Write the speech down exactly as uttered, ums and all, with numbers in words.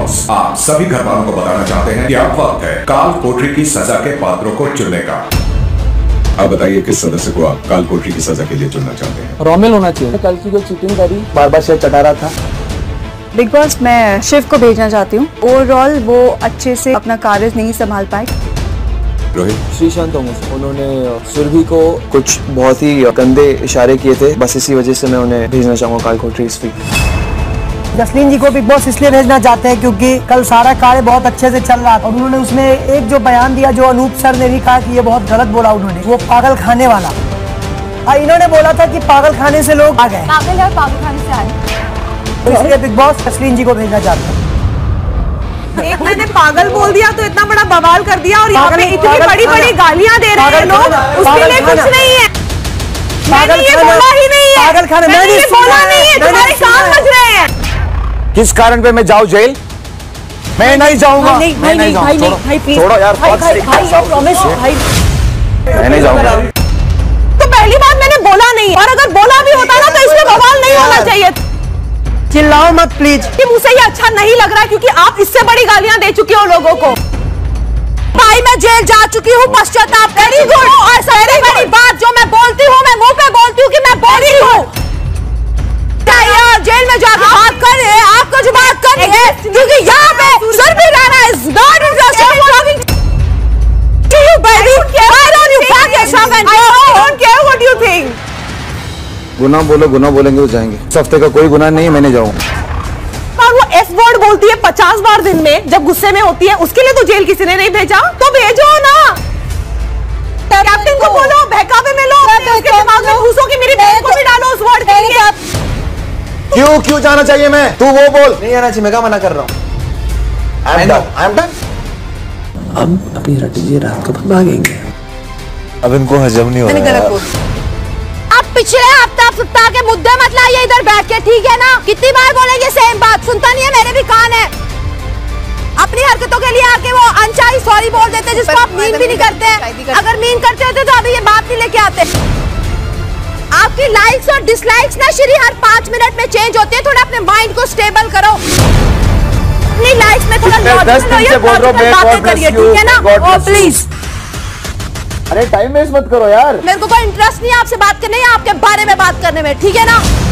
Boss आप सभी घर वालों को बताना चाहते हैं कि अब वक्त है काल कोठरी की सजा के पात्रों को चुनने का। आप बताइए किस सदस्य को आप काल कोठरी की सजा के लिए चुनना चाहते हैं? रोमेल होना चाहिए। कल की जो चीटिंग करी, बार बार शेर चटा रहा था। बिग बॉस मैं शिव को भेजना चाहती हूँ। ओवरऑल वो अच्छे से अपना कार्य नहीं संभाल पाए। रोहित श्रीशांत थॉमस, उन्होंने सुरभि को कुछ बहुत ही गंदे इशारे किए थे, बस इसी वजह से मैं उन्हें भेजना चाहूँगा काल कोठरी इस वीक। जसलीन जी को बिग बॉस इसलिए भेजना चाहते हैं क्योंकि कल सारा कार्य बहुत अच्छे से चल रहा था और उन्होंने उसमें एक जो बयान दिया जो अनूप सर ने भी कहा कि ये बहुत गलत बोला उन्होंने, वो पागल खाने वाला। हाँ, इन्होंने बोला था कि पागल खाने से लोग आ गए, पागल है, पागल खाने से आए। तो इसलिए बिग बॉस जसलीन जी को भेजना चाहते हैं। एक मैंने पागल बोल दिया तो इतना बड़ा बवाल कर दिया और यहाँ पे इतनी बड़ी बड़ी गालियाँ दे रहे हैं लोग, उसके लिए कुछ नहीं है। मैंने ये बोला ही नहीं है, पागल खाने मैंने ये बोला नहीं है, तुम्हारे कान बज रहे हैं। किस कारण पे मैं जाऊँ जेल? मैं नहीं जाऊंगा। नहीं भाई नहीं भाई नहीं भाई प्लीज छोड़ो यार, भाई भाई भाई प्रॉमिस भाई मैं नहीं जाऊंगा। तो पहली बात मैंने बोला नहीं, और अगर बोला भी होता ना तो इसमें बवाल नहीं होना चाहिए। चिल्लाओ मत प्लीज। कि मुझे ये अच्छा नहीं लग रहा क्योंकि आप इससे बड़ी गालियां दे चुके हो लोगों को। भाई मैं जेल जा चुकी हूँ, पश्चाताप वेरी गुड। और सबसे बड़ी बात जो मैं बोलती हूँ, मैं मुंह पे बोलती हूँ कि मैं बोली हूँ। जेल में जाके बात कर रहे हैं, आपको जो बात कर रही है, क्योंकि यहाँ पे Surabhi Rana is not interested in talking to you baby. Why don't you pack yourself and go? I don't care what you think. गुनाह बोलो, गुनाह बोलेंगे तो जाएंगे। इस हफ्ते का कोई गुनाह नहीं है, मैं नहीं जाऊंगा। और वो एफ वर्ड बोलती है पचास बार दिन में जब गुस्से में होती है, उसके लिए तो जेल किसी ने नहीं भेजा, तो भेजो ना। कैप्टन को बोलो, बहकावे में लो, उसके दिमाग में घुसो कि मेरी बहन को भी डालो उस वर्ड के लिए। क्यों क्यों जाना चाहिए मैं? तू वो बोल। नहीं आना चाहिए, मैं क्या मना कर रहा हूँ। I am done, I am done. अब अपनी रटी जी रात को भागेंगे। अब इनको हजम नहीं हो रहा है। आप पिछले हफ्ता सप्ताह के मुद्दे मत लाइए इधर बैठ के, ठीक है ना? कितनी बार बोलेंगे सेम बात? सुनता नहीं है, मेरे भी कान है। अपनी हरकतों के लिए आके वो अनचाही सॉरी बोल देते जिसको आप मीन भी नहीं करते। अगर मीन करते होते तो अभी ये बात नहीं लेके आते। आपकी लाइक्स और डिसलाइक्स ना श्री हर पांच मिनट में चेंज होती है। थोड़ा अपने माइंड को स्टेबल करो, अपनी लाइफ में थोड़ा लॉजिकल बातें करिए, ठीक है ना? Oh please. अरे टाइम वेस्ट मत करो यार। मेरे को कोई इंटरेस्ट नहीं है आपसे बात करने या आपके बारे में बात करने में, ठीक है ना?